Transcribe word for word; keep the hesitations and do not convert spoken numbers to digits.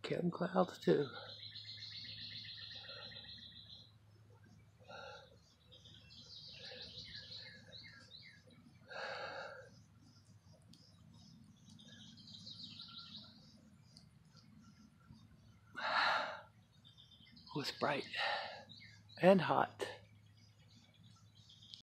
Counting clouds too. Oh, it's bright and hot.